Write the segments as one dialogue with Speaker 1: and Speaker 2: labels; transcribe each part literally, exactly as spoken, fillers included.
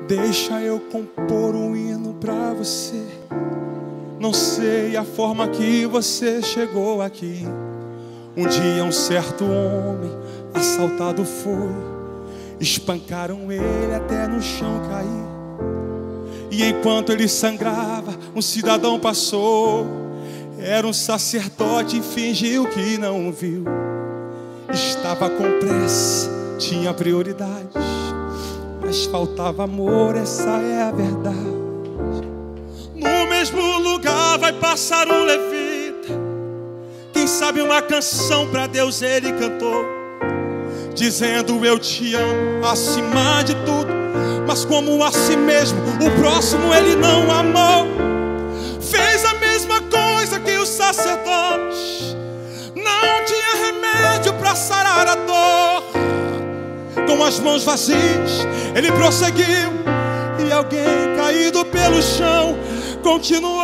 Speaker 1: Deixa eu compor um hino pra você. Não sei a forma que você chegou aqui. Um dia um certo homem assaltado foi. Espancaram ele até no chão cair. E enquanto ele sangrava, um cidadão passou. Era um sacerdote e fingiu que não viu. Estava com pressa, tinha prioridades, mas faltava amor, essa é a verdade. No mesmo lugar vai passar um levita. Quem sabe uma canção pra Deus ele cantou, dizendo eu te amo acima de tudo. Mas como a si mesmo, o próximo ele não amou. Fez a mesma coisa que o sacerdote. Não tinha remédio pra sarar a dor. Com as mãos vazias ele prosseguiu. E alguém caído pelo chão continuou.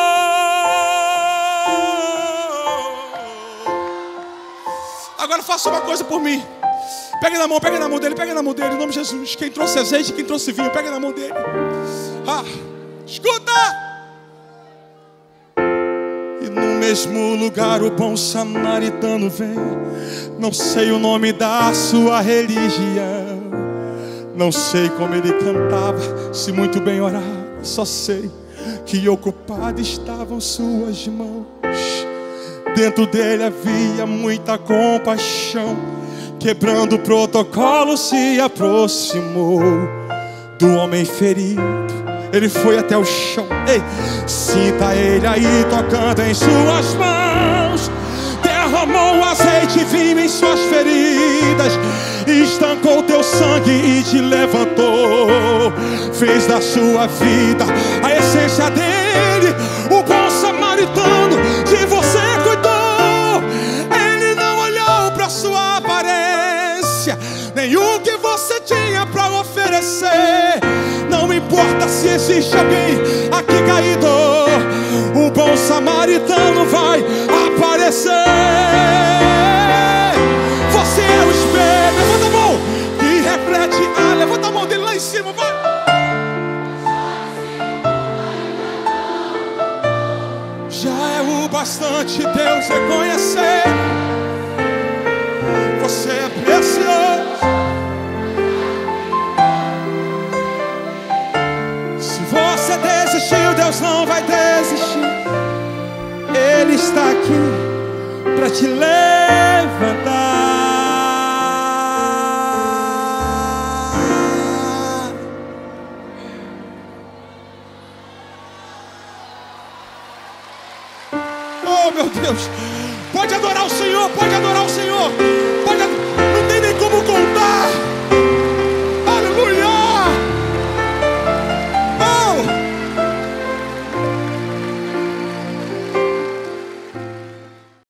Speaker 1: Agora faça uma coisa por mim. Pega na mão, pega na mão dele, pega na mão dele, em nome de Jesus. Quem trouxe azeite, quem trouxe vinho, pega na mão dele. Ah, escuta! E no mesmo lugar o bom samaritano vem. Não sei o nome da sua religião, não sei como ele cantava, se muito bem orava. Só sei que ocupadas estavam suas mãos. Dentro dele havia muita compaixão. Quebrando o protocolo se aproximou do homem ferido. Ele foi até o chão. Ei, sinta ele aí tocando em suas mãos. Derramou azeite e vinho em suas feridas. Estancou teu sangue e te levantou. Fez da sua vida a essência dele. O bom samaritano de você cuidou. Ele não olhou pra sua aparência, nem o que você tinha pra oferecer. Não importa se existe alguém aqui caído, o bom samaritano vai aparecer. Você é o espelho, levanta a mão, que reflete. Ah, levanta a mão dele lá em cima, vai. Já é o bastante Deus reconhecer. Você é precioso. Se você desistiu, Deus não vai desistir. Ele está aqui para te levantar. Oh, meu Deus. Pode adorar o Senhor, pode adorar o Senhor.